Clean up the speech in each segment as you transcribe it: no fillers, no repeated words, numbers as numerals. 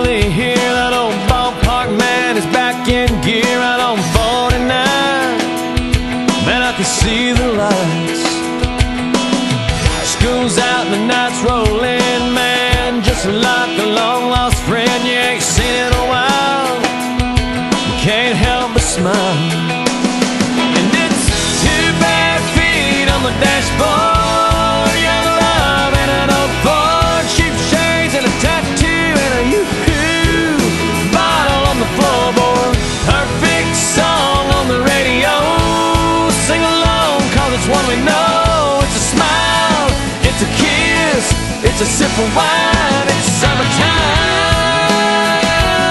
finally here. That old ballpark man is back in gear out on 49. Man, I can see the lights. School's out and the night's rolling, man, just like a long-lost friend you ain't seen in a while. You can't help but smile. And it's 2 bare feet on the dashboard, young love and an old Ford, cheap shades and a tattoo and a yoo-hoo bottle on the floorboard. Perfect song on the radio, sing along cause it's one we know. It's a smile, it's a kiss, it's a sip of wine, it's summertime,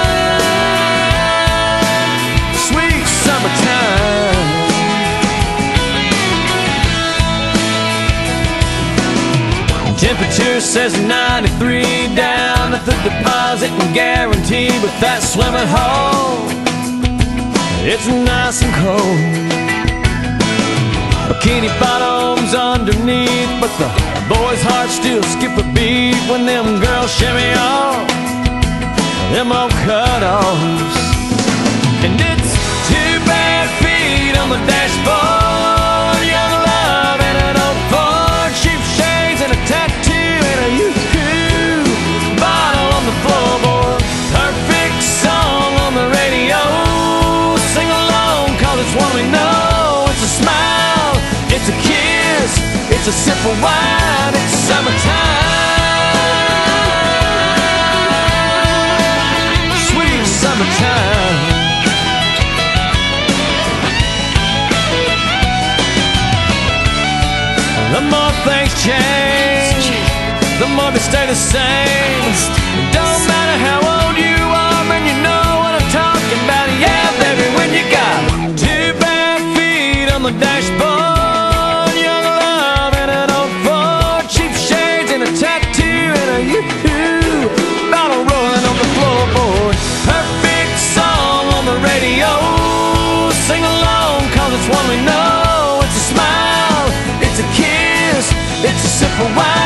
sweet summertime. Temperature says 93 down at the deposit and guarantee, but that swimming hole, it's nice and cold. Bikini bottoms underneath, but the boys' hearts still skip a beat when them girls shimmy off them old cut-offs. And it's 2 bare feet on the dashboard, young love and an old Ford, cheap shades and a tattoo and a yoo-hoo bottle on the floorboard. Perfect song on the radio, sing along cause it's one we know. It's a smile, it's a kiss, it's a sip of wine, it's summertime, sweet summertime. The more things change, the more they stay the same. It don't matter how old you are, man, you know what I'm talking about. Yeah, baby, when you got 2 bare feet on the dashboard, young love and an old Ford, cheap shades and a tattoo and a yoo-hoo bottle rolling on the floorboard. Perfect song on the radio, sing along cause it's one we know. It's a smile, it's a kiss, it's a sip of wine.